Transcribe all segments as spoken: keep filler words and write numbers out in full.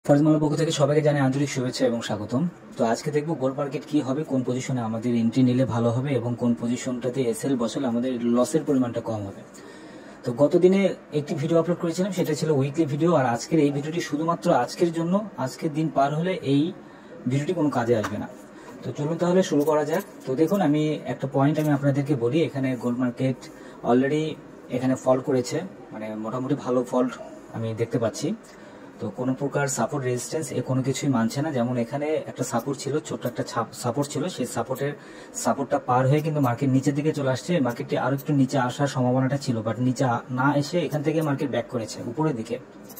ফরজমালের পক্ষ থেকে সবাইকে জানাই আন্তরিক শুভেচ্ছা এবং স্বাগতম। তো আজকে দেখবো গোল্ড মার্কেট কি হবে, কোন পজিশনে আমাদের এন্ট্রি নিলে ভালো হবে এবং কোন পজিশনটাতে এসএল বসালে আমাদের লসের পরিমাণটা কম হবে। তো গত দিনে একটি ভিডিও আপলোড করেছিলাম, সেটা ছিল উইকলি ভিডিও, আর আজকের এই ভিডিওটি শুধুমাত্র আজকের জন্য। আজকের দিন পার হলে এই ভিডিওটি কোনো কাজে আসবে না। তো চলুন তাহলে শুরু করা যাক। তো দেখুন, আমি একটা পয়েন্ট আমি আপনাদেরকে বলি। এখানে গোল্ড মার্কেট অলরেডি এখানে ফল করেছে, মানে মোটামুটি ভালো ফল আমি দেখতে পাচ্ছি। তো কোনো প্রকার সাপোর্ট রেজিস্ট্যান্স এ কোনো কিছুই মানছে না। যেমন এখানে একটা সাপোর্ট ছিল, ছোট্ট একটা সাপোর্ট ছিল, সেই সাপোর্টের সাপোর্টটা পার হয়ে কিন্তু মার্কেট নিচের দিকে চলে আসছে। মার্কেটটি আরো একটু নিচে আসার সম্ভাবনাটা ছিল, বাট নিচে না এসে এখান থেকে মার্কেট ব্যাক করেছে উপরের দিকে।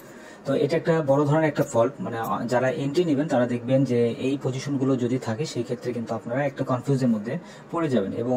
তো এটা একটা বড় ধরনের একটা ফল্ট, মানে যারা এন্ট্রি নেবেন তারা দেখবেন যে এই পজিশনগুলো যদি থাকে সেই ক্ষেত্রে কিন্তু আপনারা একটা কনফিউজের মধ্যে পড়ে যাবেন। এবং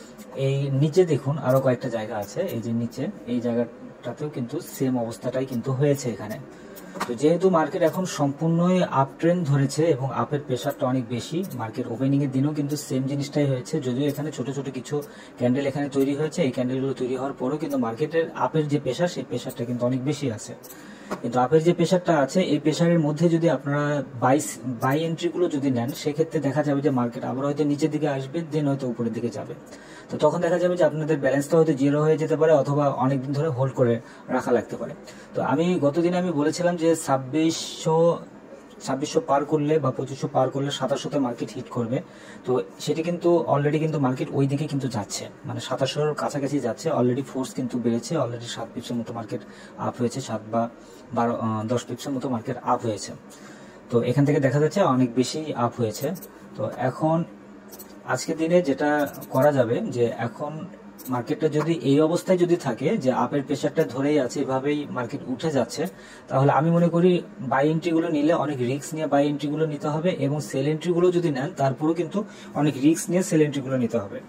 এই নিচে দেখুন আরো কয়েকটা জায়গা আছে, এই যে নিচে এই জায়গাটাতেও কিন্তু সেম অবস্থাটাই কিন্তু হয়েছে এখানে। তো যেহেতু মার্কেট এখন সম্পূর্ণই আপ ট্রেন্ড ধরেছে এবং আপের প্রেশারটা অনেক বেশি, মার্কেট ওপেনিং এর দিনও কিন্তু সেম জিনিসটাই হয়েছে। যদিও এখানে ছোট ছোট কিছু ক্যান্ডেল এখানে তৈরি হয়েছে, এই ক্যান্ডেলগুলো তৈরি হওয়ার পরেও কিন্তু মার্কেটের আপের যে প্রেশার সেই প্রেশারটা কিন্তু অনেক বেশি আছে। কিন্তু আপের যে প্রেশারটা আছে এই প্রেশারের মধ্যে যদি আপনারা বাই বাই এন্ট্রিগুলো যদি নেন, সেক্ষেত্রে দেখা যাবে যে মার্কেট আবার হয়তো নিচের দিকে আসবে, দেন হয়তো উপরের দিকে যাবে। তো তখন দেখা যাবে যে আপনাদের ব্যালেন্সটা হয়তো জিরো হয়ে যেতে পারে, অথবা অনেকদিন ধরে হোল্ড করে রাখা লাগতে পারে। তো আমি গতদিন আমি বলেছিলাম যে ছাব্বিশশো ছাব্বিশশো পার করলে বা পঁচিশশো পার করলে সাতাশশোতে মার্কেট হিট করবে। তো সেটি কিন্তু অলরেডি কিন্তু মার্কেট ওই দিকে কিন্তু যাচ্ছে, মানে সাতাশশোর কাছাকাছি যাচ্ছে। অলরেডি ফোর্স কিন্তু বেড়েছে, অলরেডি সাত পিপসের মতো মার্কেট আপ হয়েছে, সাত বা বারো দশ পিপসের মতো মার্কেট আপ হয়েছে। তো এখান থেকে দেখা যাচ্ছে অনেক বেশি আপ হয়েছে। তো এখন আজকের দিনে যেটা করা যাবে, যে এখন মার্কেটটা যদি এই অবস্থায় যদি থাকে যে আপের প্রেশারটা ধরেই আছে, এভাবেই মার্কেট উঠে যাচ্ছে, তাহলে আমি মনে করি বাই এন্ট্রিগুলো নিলে অনেক রিস্ক নিয়ে বাই এন্ট্রিগুলো নিতে হবে, এবং সেল এন্ট্রিগুলো যদি নেন তারপরেও কিন্তু অনেক রিস্ক নিয়ে সেল এন্ট্রিগুলো নিতে হবে।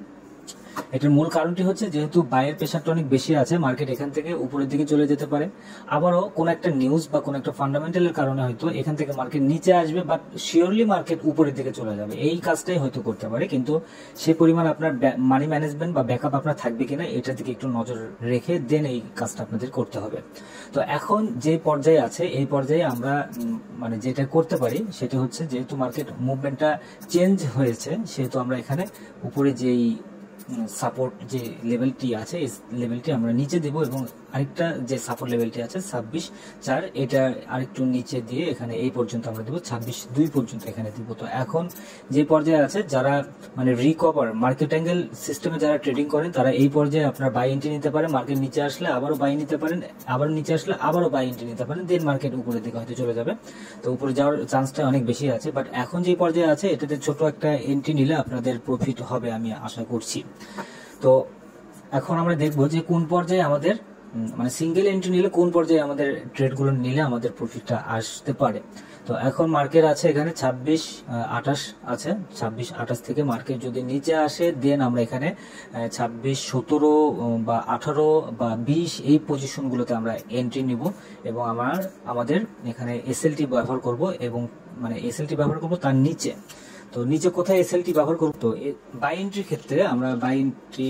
এটার মূল কারণটি হচ্ছে যেহেতু বাইয়ের প্রেশারটা অনেক বেশি আছে, মার্কেট এখান থেকে উপরের দিকে চলে যেতে পারে। আবারও কোন একটা নিউজ বা কোন একটা ফান্ডামেন্টালের কারণে হয়তো এখান থেকে মার্কেট নিচে আসবে, বাট শিওরলি মার্কেট উপরের দিকে চলে যাবে। এই কাজটাই হয়তো করতে পারে, কিন্তু সেই পরিমাণ আপনার মানি ম্যানেজমেন্ট বা ব্যাকআপ আপনার থাকবে কিনা এটার দিকে একটু নজর রেখে দেন এই কাজটা আপনাদের করতে হবে। তো এখন যে পর্যায়ে আছে এই পর্যায়ে আমরা মানে যেটা করতে পারি সেটা হচ্ছে, যেহেতু মার্কেট মুভমেন্টটা চেঞ্জ হয়েছে, সেহেতু আমরা এখানে উপরে যেই সাপোর্ট যে লেভেলটি আছে এই লেভেলটি আমরা নিচে দেব, এবং আরেকটা যে সাপোর্ট লেভেলটি আছে ছাব্বিশ চার, এটা আরেকটু নিচে দিয়ে এখানে এই পর্যন্ত আমরা দেবো, ছাব্বিশ দুই পর্যন্ত এখানে দিব। তো এখন যে পর্যায়ে আছে, যারা মানে রিকভার মার্কেট অ্যাঙ্গেল সিস্টেমে যারা ট্রেডিং করেন তারা এই পর্যায়ে আপনার বাই এন্ট্রি নিতে পারেন। মার্কেট নিচে আসলে আবারও বাই নিতে পারেন, আবার নিচে আসলে আবারও বাই এন্ট্রি নিতে পারেন, দেন মার্কেট উপরের দিকে হয়তো চলে যাবে। তো উপরে যাওয়ার চান্সটা অনেক বেশি আছে, বাট এখন যে পর্যায়ে আছে এটাতে ছোট একটা এন্ট্রি নিলে আপনাদের প্রফিট হবে আমি আশা করছি। তো এখন আমরা দেখবো যে কোন পর্যায়ে আমাদের মানে সিঙ্গেল এন্ট্রি নিলে কোন পর্যায়ে আমাদের ট্রেডগুলো নিলে আমাদের প্রফিটটা আসতে পারে। তো এখন মার্কেট আছে এখানে ছাব্বিশ আঠাশ আছে, ছাব্বিশ আঠাশ থেকে মার্কেট যদি নিচে আসে, দেন আমরা এখানে ছাব্বিশ সতেরো বা আঠারো বা বিশ এই পজিশনগুলোতে আমরা এন্ট্রি নিব, এবং আমার আমাদের এখানে এসএলটি ব্যবহার করব, এবং মানে এসএলটি ব্যবহার করব তার নিচে। তো নিচে কোথায় এসএলটি ব্যবহার করব, তো বাই এন্ট্রির ক্ষেত্রে আমরা বাই এন্ট্রি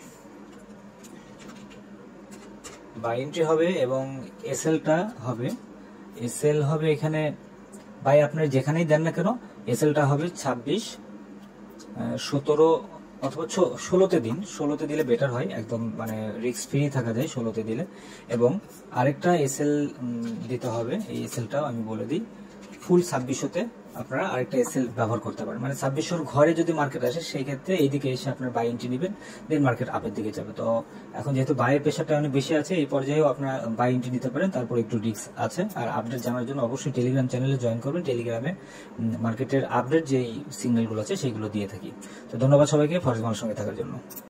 বাই এন্ট্রি হবে এবং এসএলটা হবে, এসএল হবে এখানে বাই আপনার যেখানেই দেন না কেন এসএলটা হবে ছাব্বিশ সতেরো অথবা ষোলোতে দিন, ষোলোতে দিলে বেটার হয়, একদম মানে রিস্ক ফ্রি থাকা যায় ষোলোতে দিলে। এবং আরেকটা এসএল দিতে হবে, এই এসএলটাও আমি বলে দিই, ফুল ছাব্বিশশোতে আপনারা আরেকটা এসএল ব্যবহার করতে পারেন। মানে ছাব্বিশশোর ঘরে যদি মার্কেট আসে সেই ক্ষেত্রে এইদিকে এসে আপনার বাই এন্ট্রি নেবেন, দেন মার্কেট আপের দিকে যাবে। তো এখন যেহেতু বাইয়ের প্রেশারটা অনেক বেশি আছে, এই পর্যায়েও আপনারা বাই এন্ট্রি নিতে পারেন, তারপর একটু রিস্ক আছে। আর আপডেট জানার জন্য অবশ্যই টেলিগ্রাম চ্যানেলে জয়েন করবেন, টেলিগ্রামে মার্কেটের আপডেট যেই সিগন্যালগুলো আছে সেগুলো দিয়ে থাকি। তো ধন্যবাদ সবাইকে ফরজমালের সঙ্গে থাকার জন্য।